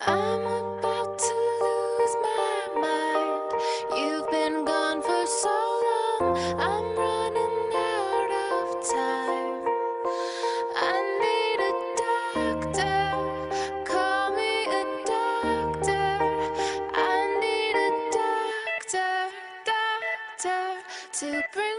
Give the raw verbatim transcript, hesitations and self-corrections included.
I'm about to lose my mind. You've been gone for so long, I'm running out of time. I need a doctor, call me a doctor. I need a doctor, doctor to bring